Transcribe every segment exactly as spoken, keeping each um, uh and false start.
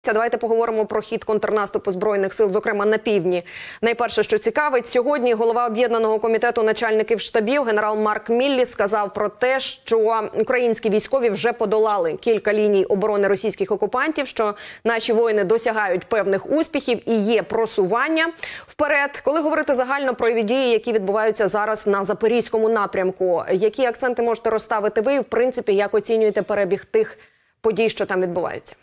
Давайте поговоримо про хід контрнаступу Збройних сил, зокрема на півдні. Найперше, що цікавить, сьогодні голова Об'єднаного комітету начальників штабів генерал Марк Міллі сказав про те, що українські військові вже подолали кілька ліній оборони російських окупантів, що наші воїни досягають певних успіхів і є просування вперед. Коли говорити загально про дії, які відбуваються зараз на Запорізькому напрямку, які акценти можете розставити ви і, в принципі, як оцінюєте перебіг тих подій, що там відбуваються?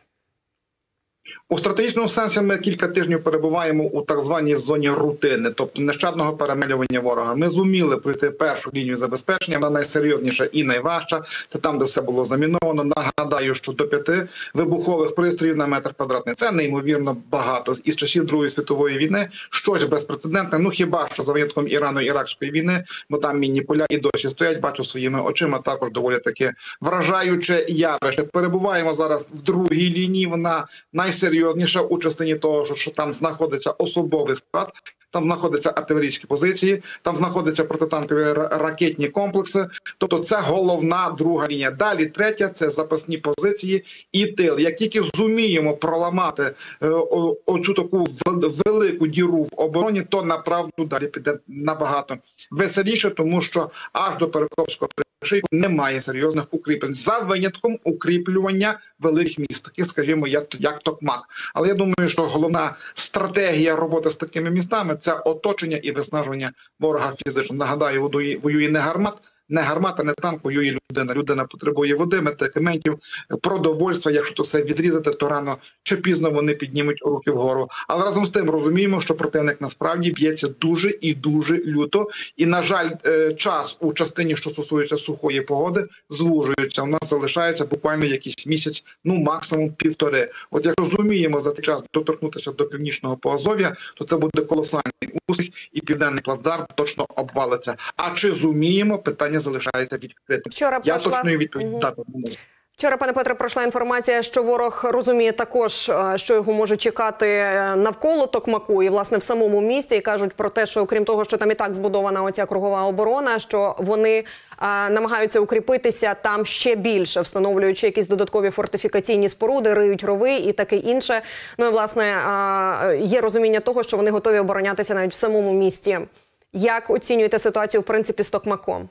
У стратегічному сенсі ми кілька тижнів перебуваємо у так званій зоні рутини, тобто нещадного перемелювання ворога. Ми зуміли пройти першу лінію забезпечення, вона найсерйозніша і найважча. Це там, де все було заміновано. Нагадаю, що до п'яти вибухових пристроїв на метр квадратний. Це неймовірно багато. Із часів Другої світової війни щось безпрецедентне. Ну хіба що за винятком Ірано-Іракської війни, бо там мінні поля і досі стоять, бачу своїми очима, також доволі таки вражаюче явище. Перебуваємо зараз в другій лінії, вона найсерйозніша. Серйозніше у частині того, що, що там знаходиться особовий склад, там знаходяться артилерійські позиції, там знаходяться протитанкові ракетні комплекси. Тобто це головна друга лінія. Далі третя – це запасні позиції і тил. Як тільки зуміємо проламати е, о, оцю таку велику діру в обороні, то направду далі піде набагато веселіше, тому що аж до Перекопського перешийку немає серйозних укріплень. За винятком укріплювання великих міст, таких, скажімо, як, як Токмак. Але я думаю, що головна стратегія роботи з такими містами – це оточення і виснаження ворога фізично. Нагадаю, воює не гармат, не гармата, не танк, воює людина. Людина потребує води, медикаментів, продовольства. Якщо то все відрізати, то рано чи пізно вони піднімуть руки вгору. Але разом з тим розуміємо, що противник насправді б'ється дуже і дуже люто. І, на жаль, час у частині, що стосується сухої погоди, звужується. У нас залишається буквально якийсь місяць, ну максимум півтори. От як розуміємо за цей час доторкнутися до північного Поазов'я, то це буде колосальний успіх і південний плацдарм точно обвалиться. А чи зуміємо? Питання залишається відкритим. Вчора Я пройшла... точної відповіді угу. дати не можу. Вчора, пане Петре, пройшла інформація, що ворог розуміє також, що його може чекати навколо Токмаку і, власне, в самому місті. І кажуть про те, що, окрім того, що там і так збудована оця кругова оборона, що вони а, намагаються укріпитися там ще більше, встановлюючи якісь додаткові фортифікаційні споруди, риють рови і таке інше. Ну і, власне, а, є розуміння того, що вони готові оборонятися навіть в самому місті. Як оцінюєте ситуацію, в принципі, з Токмаком?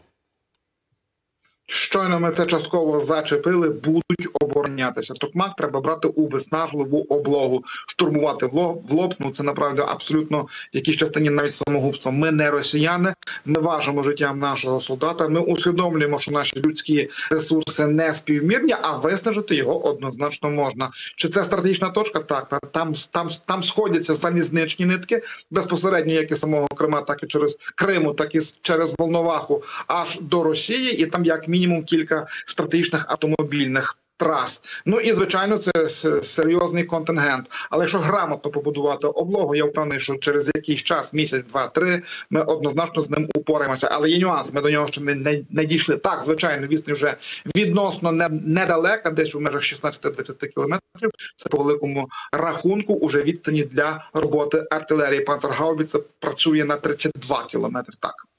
Щойно ми це частково зачепили, будуть оборонятися. Токмак треба брати у виснажливу облогу, штурмувати в лоб. Ну це, направді, абсолютно в якійсь частині навіть самогубство. Ми не росіяни, ми важимо життям нашого солдата, ми усвідомлюємо, що наші людські ресурси не співмірні, а виснажити його однозначно можна. Чи це стратегічна точка? Так, там, там, там сходяться залізничні нитки, безпосередньо як і самого Крима, так і через Криму, так і через Волноваху, аж до Росії, і там як мінімум кілька стратегічних автомобільних трас. Ну і, звичайно, це серйозний контингент. Але якщо грамотно побудувати облогу, я впевнений, що через якийсь час, місяць, два, три, ми однозначно з ним упораємося. Але є нюанс, ми до нього ще не, не, не дійшли. Так, звичайно, відстань вже відносно не, недалека, десь у межах шістнадцяти-двадцяти кілометрів. Це по великому рахунку уже відстані для роботи артилерії. Панцергаубіця працює на тридцять два кілометри. Так.